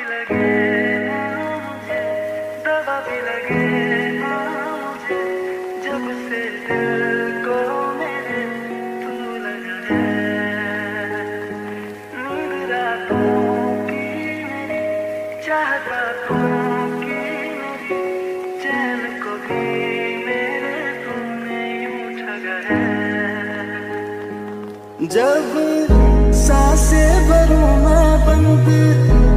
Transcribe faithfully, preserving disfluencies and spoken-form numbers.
लगे ना मुझे, दवा भी लगे ना मुझे, जब से दिल को मेरे तू लगा है। नींद रातों की मेरी, चाहत बातों की मेरी, चैन को भी मेरे तूने यूं ठगा है। जब सांसें भरूं मैं बंद